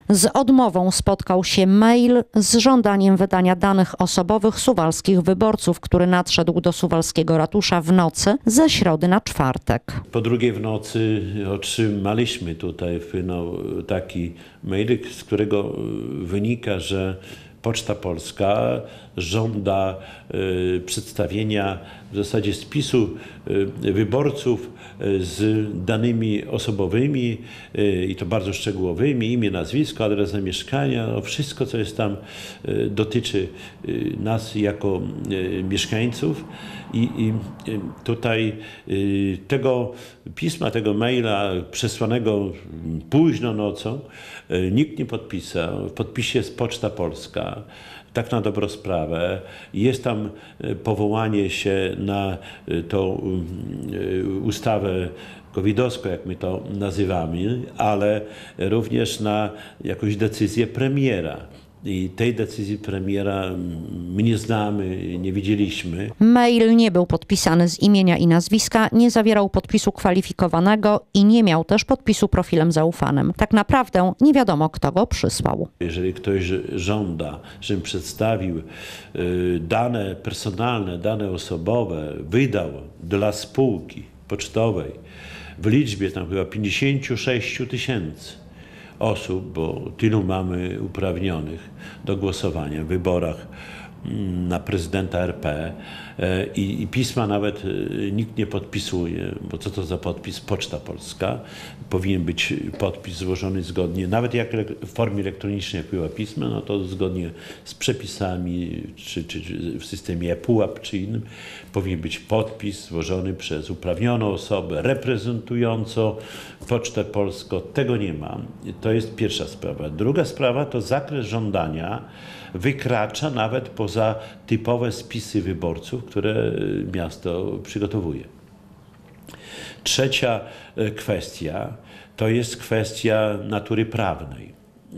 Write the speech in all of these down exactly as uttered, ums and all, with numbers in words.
Z odmową spotkał się mail z żądaniem wydania danych osobowych suwalskich wyborców, który nadszedł do suwalskiego ratusza w nocy ze środy na czwartek. Po drugiej w nocy otrzymaliśmy tutaj no, taki mail, z którego wynika, że Poczta Polska żąda y, przedstawienia w zasadzie spisu y, wyborców y, z danymi osobowymi y, i to bardzo szczegółowymi, imię, nazwisko, adres zamieszkania, no wszystko co jest tam y, dotyczy y, nas jako y, mieszkańców i, i y, tutaj y, tego pisma, tego maila przesłanego późno nocą y, nikt nie podpisał. W podpisie jest Poczta Polska. Tak na dobrą sprawę. Jest tam powołanie się na tą ustawę covidowską, jak my to nazywamy, ale również na jakąś decyzję premiera. I tej decyzji premiera my nie znamy, nie widzieliśmy. Mail nie był podpisany z imienia i nazwiska, nie zawierał podpisu kwalifikowanego i nie miał też podpisu profilem zaufanym. Tak naprawdę nie wiadomo, kto go przysłał. Jeżeli ktoś żąda, żebym przedstawił dane personalne, dane osobowe, wydał dla spółki pocztowej w liczbie tam chyba pięćdziesięciu sześciu tysięcy osób, bo tylu mamy uprawnionych do głosowania w wyborach na prezydenta R P i, i pisma nawet nikt nie podpisuje, bo co to za podpis? Poczta Polska. Powinien być podpis złożony zgodnie, nawet jak w formie elektronicznej jak była pisma, no to zgodnie z przepisami, czy, czy, czy w systemie ePUAP czy innym, powinien być podpis złożony przez uprawnioną osobę reprezentującą Pocztę Polską. Tego nie ma. To jest pierwsza sprawa. Druga sprawa to zakres żądania wykracza nawet poza typowe spisy wyborców, które miasto przygotowuje. Trzecia kwestia to jest kwestia natury prawnej.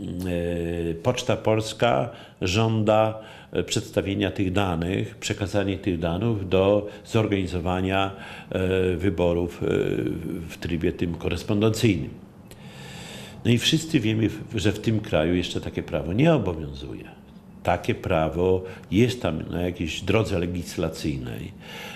Poczta Polska żąda przedstawienia tych danych, przekazania tych danych do zorganizowania wyborów w trybie tym korespondencyjnym. No i wszyscy wiemy, że w tym kraju jeszcze takie prawo nie obowiązuje. Takie prawo jest tam na jakiejś drodze legislacyjnej.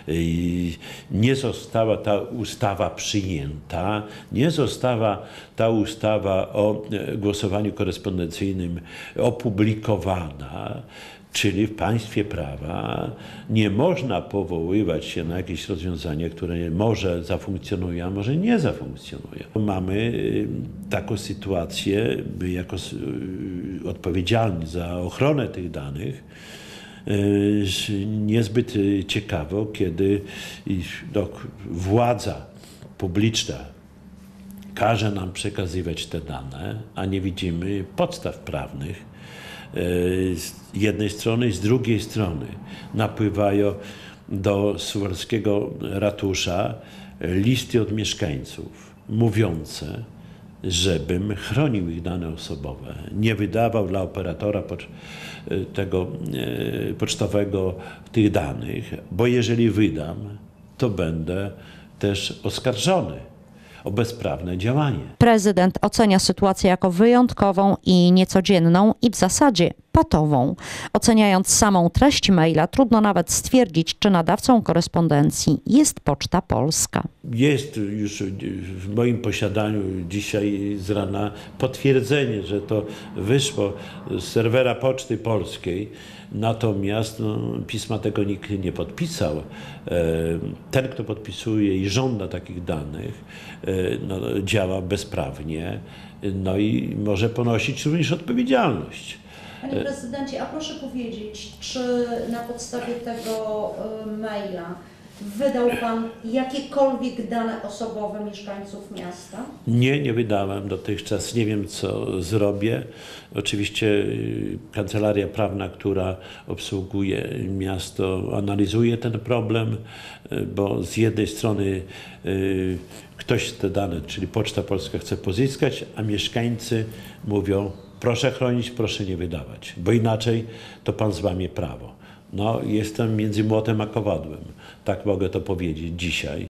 Nie została ta ustawa przyjęta, nie została ta ustawa o głosowaniu korespondencyjnym opublikowana. Czyli w państwie prawa nie można powoływać się na jakieś rozwiązania, które może zafunkcjonują, a może nie zafunkcjonują. Mamy taką sytuację, my jako odpowiedzialni za ochronę tych danych, niezbyt ciekawo, kiedy no, władza publiczna każe nam przekazywać te dane, a nie widzimy podstaw prawnych, z jednej strony i z drugiej strony napływają do suwalskiego ratusza listy od mieszkańców mówiące, żebym chronił ich dane osobowe, nie wydawał dla operatora tego pocztowego tych danych, bo jeżeli wydam, to będę też oskarżony o bezprawne działanie. Prezydent ocenia sytuację jako wyjątkową i niecodzienną i w zasadzie patową. Oceniając samą treść maila, trudno nawet stwierdzić, czy nadawcą korespondencji jest Poczta Polska. Jest już w moim posiadaniu dzisiaj z rana potwierdzenie, że to wyszło z serwera Poczty Polskiej, natomiast no, pisma tego nikt nie podpisał. Ten, kto podpisuje i żąda takich danych, no, działa bezprawnie, no i może ponosić również odpowiedzialność. Panie prezydencie, a proszę powiedzieć, czy na podstawie tego maila wydał pan jakiekolwiek dane osobowe mieszkańców miasta? Nie, nie wydałem dotychczas. Nie wiem, co zrobię. Oczywiście kancelaria prawna, która obsługuje miasto, analizuje ten problem, bo z jednej strony ktoś te dane, czyli Poczta Polska chce pozyskać, a mieszkańcy mówią, proszę chronić, proszę nie wydawać, bo inaczej to pan złamie prawo. No, jestem między młotem a kowadłem. Tak mogę to powiedzieć dzisiaj.